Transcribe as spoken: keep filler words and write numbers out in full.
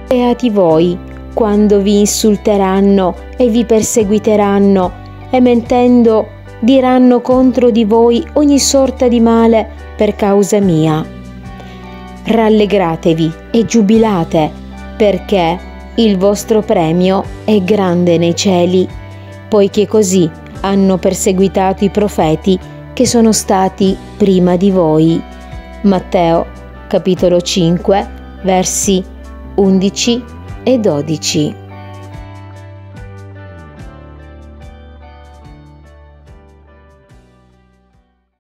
Beati voi quando vi insulteranno e vi perseguiteranno, e mentendo diranno contro di voi ogni sorta di male per causa mia. Rallegratevi e giubilate, perché il vostro premio è grande nei cieli, poiché così hanno perseguitato i profeti che sono stati prima di voi. Matteo capitolo cinque versi undici e dodici.